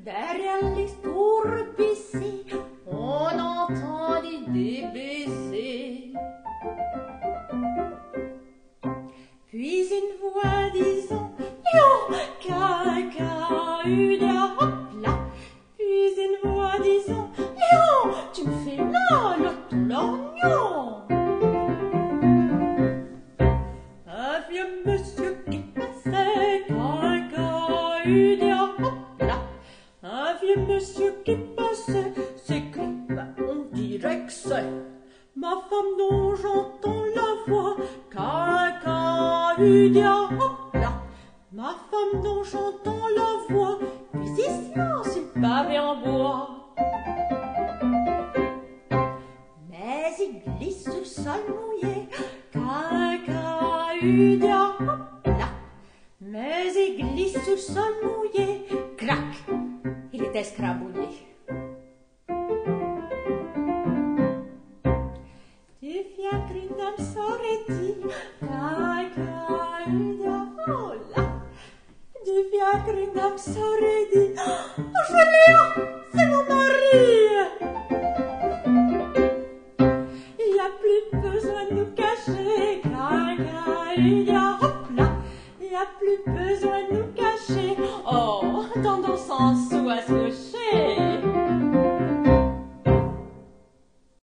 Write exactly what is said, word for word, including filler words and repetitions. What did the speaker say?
Derrière les tourbillons, on entendit des baisers. Puis une voix disant yo, caca, udia, hop là. Puis une voix disant yo, tu me fais là, là, tout l'oignon. Un vieux monsieur qui passait, caca, udia, hop là. Un vieux monsieur qui passait, s'écrie, ben, on dirait que c'est ma femme dont j'entends la voix, caca, udia, hop là. Ma femme dont j'entends la voix, musicien sur le pavé en bois. Mais il glisse sur le sol mouillé, caca, udia, hop là. Mais il glisse sur le sol mouillé, crac, il est escrabouillé.